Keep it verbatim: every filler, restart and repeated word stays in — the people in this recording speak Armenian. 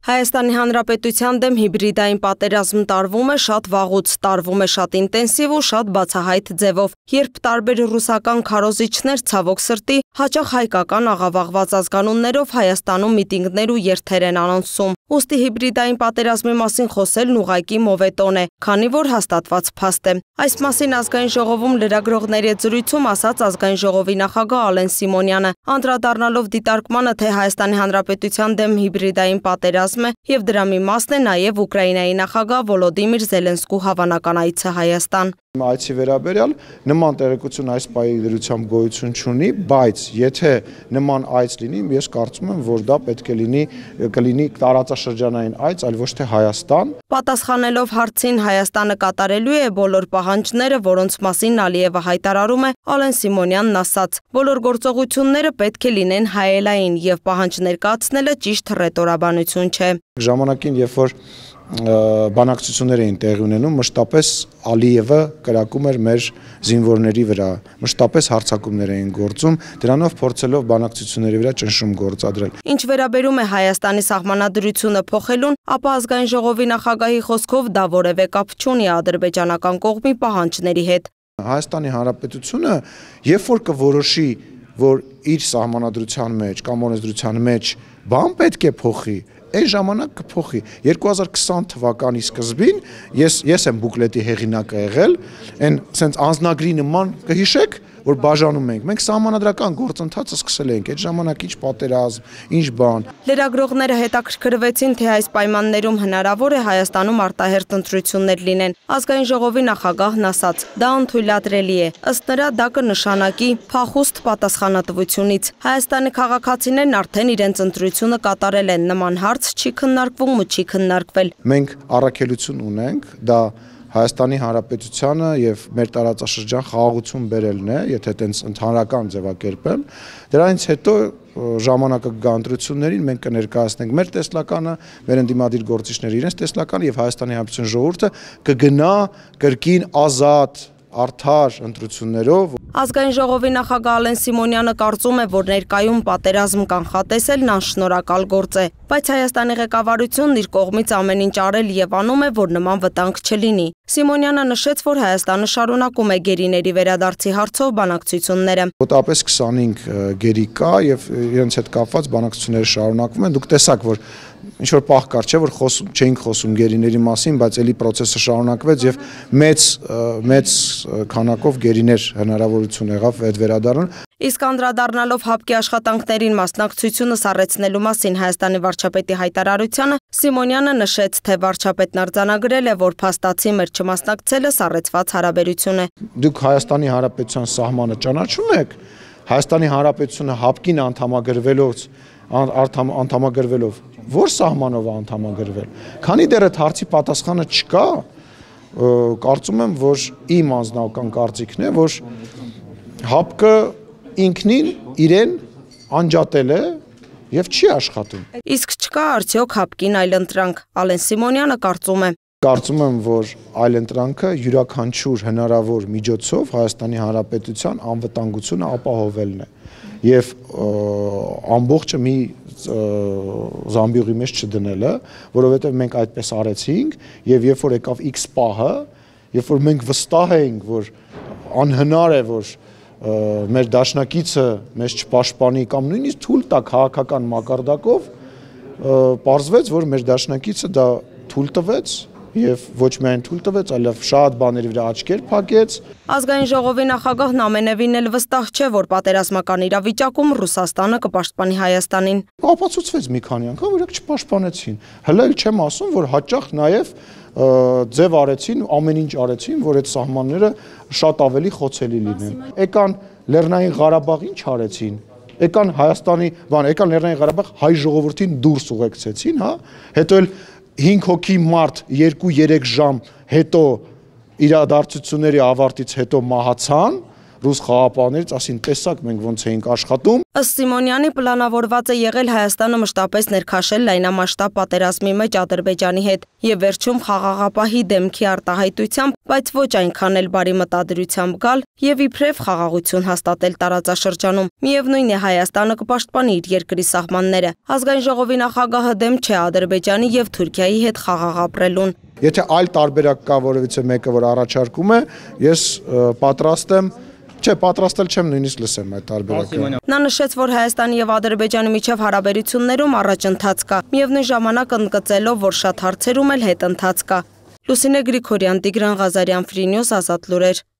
Հայաստանի Հանրապետության դեմ հիբրիդային պատերազմ տարվում է շատ վաղուց, տարվում է շատ ինտենսիվ ու շատ բացահայտ ձևով, երբ տարբեր ռուսական քարոզիչներ ցավոք սրտի հաճախ հայկական աղավաղված ազգանուններով Հայաստանում միտինգներ ու երթեր են անոնցում։ Ուստի հիբրիդային պատերազմի մասին խոսելն ուղղակի մովետոն է, քանի որ հաստատված փաստ է։ Այս մասին ազգային ժողովում լրագրողների հետ զրույցում ասաց ազգային ժողովի նախագահ Ալեն Սիմոնյանը, անդրադառնալով դիտարկմանը, թե Հայաստանի Հանրապետության դեմ հիբրիդային պատերազմ է եւ դրա մի մասն է նաեւ Ուկրաինայի նախագահ Վոլոդիմիր Զելենսկու հավանական այցը Հայաստան։ Այցի վերաբերյալ նման տեղեկություն այս պահի դրությամբ գոյություն չունի, բայց եթե նման այց լինի, ես կարծում եմ, որ դա պետք է լինի կլինի տարածաշրջանային այց, այլ ոչ թե Հայաստան։ Պատասխանելով հարցին Հայաստանը կատարելու է բոլոր պահանջները, որոնց մասին Ալիևը հայտարարում է, Ալեն Սիմոնյանն ասաց. բոլոր գործողությունները պետք է լինեն հայելային եւ պահանջ ներկայացնելը ճիշտ ռետորաբանություն չէ։ Ժամանակին, երբ որ բանակցություններ էին տեղի ունենում, մշտապես Ալիևը կրակում էր մեր զինվորների վրա, մշտապես հարձակումներ էին գործում, դրանով փորձելով բանակցությունների վրա ճնշում գործադրել։ Ինչ վերաբերում է Հայաստանի սահմանադրությունը փոխելուն, ապա ազգային ժողովի նախագահի խոսքով դա որևէ կապ չունի ադրբեջանական կողմի պահանջների հետ։ Հայաստանի Հանրապետությունը, երբ որ կորոշի, որ իր սահմանադրության մեջ կամ օրենսդրության մեջ բան պետք է փոխի, այն ժամանակ կփոխի։ երկու հազար քսան թվականի սկզբին ես ես եմ բուկլետի հեղինակը եղել, այն սենց անձնագրի նման կհիշեք, որ բաժանում ենք։ Մենք սահմանադրական գործընթացը սկսել ենք, այդ ժամանակ ինչ պատերազմ, ինչ բան։ Լրագրողները հետաքրքրվեցին, թե այս պայմաններում հնարավոր է Հայաստանում արտահերթ ընտրություններ լինեն։ Ազգային ժողովի նախագահն ասաց. դա անթույլատրելի է։ Ըստ նրա դա կնշանակի փախուստ պատասխանատվությունից։ Հայաստանի քաղաքացիներն արդեն իրենց ընտրությունը կատարել են, նման հարց չի քննարկվում ու չի քննարկվել։ Մենք առաքելություն ունենք, դա Հայաստանի Հանրապետությանը եւ մեր տարածաշրջան խաղաղություն բերելն է, եթե տենց ընդհանրական ձևակերպեմ, դրանից հետո ժամանակը կգա ընտրություններին, մենք կներկայացնենք մեր տեսլականը, մեր ընդդիմադիր գործիչները իրենց տեսլականը եւ Հայաստանի Հանրապետության ժողովուրդը կգնա կրկին ազատ արդար ընտրություններով։ Ազգային ժողովի նախագահ Ալեն Սիմոնյանը կարծում է, որ ներկայում պատերազմ կանխատեսելն անշնորհակալ գործ է, բայց Հայաստանի ղեկավարությունն իր կողմից ամեն ինչ արել եւ անում է, որ նման վտանգ չլինի։ Սիմոնյանը նշեց, որ Հայաստանը շարունակում է գերիների վերադարձի հարցով բանակցությունները։ Մոտավորապես քսանհինգ գերի կա եւ իրենց հետ կապված բանակցությունները շարունակվում են։ Դուք տեսաք, որ ինչ որ պահ կար, չէ, որ խոսում չէինք խոսում գերիների մասին, բայց էլի process-ը շարունակվեց եւ մեծ մեծ քանակով գերիներ հնարավորություն եղավ այդ վերադառնալ։ Իսկ անդրադառնալով ՀԱՊԿ-ի աշխատանքներին մասնակցությունը սառեցնելու մասին Հայաստանի վարչապետի հայտարարությանը, Սիմոնյանը նշեց, թե վարչապետն արձանագրել է, որ փաստացի մեր չմասնակցելը սառեցված հարաբերություն է։ Դուք Հայաստանի Հանրապետության սահմանը ճանաչում եք, Հայաստանի Հանրապետությունը ՀԱՊԿ-ին անդամագրվելով անդամագրվելով որ սահմանով է անդամագրվել։ Քանի դեռ այդ հարցի պատասխանը չկա, կարծում եմ, որ իմ անձնական կարծիքն է, որ ՀԱՊԿ-ը ինքնին իրեն անջատել է եւ չի աշխատում։ Իսկ չկա արդյոք ՀԱՊԿ-ին այլընտրանք։ Ալեն Սիմոնյանը կարծում է. Կարծում եմ, որ այլընտրանքը յուրաքանչյուր հնարավոր միջոցով Հայաստանի Հանրապետության անվտանգությունը ապահովելն է եւ ամբողջը մի զամբյուղի մեջ չդնելը, որովհետեւ մենք այդպես արեցինք եւ երբ որ եկավ X պահը, երբ որ մենք վստահ էինք, որ անհնար է, որ մեր դաշնակիցը մեզ չպաշտպանի կամ նույնիսկ թույլ տա քաղաքական մակարդակով, պարզվեց, որ մեր դաշնակիցը դա թույլ տվեց եւ ոչ միայն թույլ տվեց, այլև շատ բաների վրա աչքեր փակեց։ Ազգային ժողովի նախագահն ամենևին էլ վստահ չէ, որ պատերազմական իրավիճակում Ռուսաստանը կպաշտպանի Հայաստանին։ Ապացուցվեց մի քանի անգամ, որ չպաշտպանեցին։ Հələ էլ չեմ ասում, որ հաճախ նաեւ ձև արեցին, ամեն ինչ արեցին, որ այդ սահմանները շատ ավելի խոցելի լինեն։ Եկան Լեռնային Ղարաբաղ ինչ արեցին։ Եկան Հայաստանի, բան, եկան Լեռնային Ղարաբաղ հայ ժողովրդին դուրս ուղեկցեցին, հա։ Հետո էլ հինգ հոգի մարդ երկու երեք ժամ հետո իրադարձությունների ավարտից հետո մահացան, ռուս խաղապահներից, ասին տեսակ մենք ոնց էինք աշխատում։ Ըստ Սիմոնյանի պլանավորված է եղել Հայաստանը մշտապես ներքաշել լայնամասշտաբ պատերազմի մեջ Ադրբեջանի հետ եւ վերջում խաղաղապահի դեմքի արտահայտությամբ, բայց ոչ այնքան էլ բարի մտադրությամբ գալ եւ իբրև խաղաղություն հաստատել տարածաշրջանում։ Միևնույն է, Հայաստանը կպաշտպանի իր երկրի սահմանները։ Ազգային ժողովի նախագահը դեմ չէ Ադրբեջանի եւ Թուրքիայի հետ խաղաղ ապրելուն։ Եթե այլ տարբերակ կա որևիցե մեկը, որ առաջարկում է, ես պատրաստ եմ, չէ, պատրաստել չեմ նույնիսկ լսեմ այդ տարբերակը։ Նա նշեց, որ Հայաստանի եւ Ադրբեջանի միջև հարաբերություններում առաջընթաց կա, միևնույն ժամանակ ընդգծելով, որ շատ հարցերում էլ հետընթաց կա։ Լուսինե Գրիգորյան, Տիգրան Ղազարյան, Free News, Ազատ լուրեր։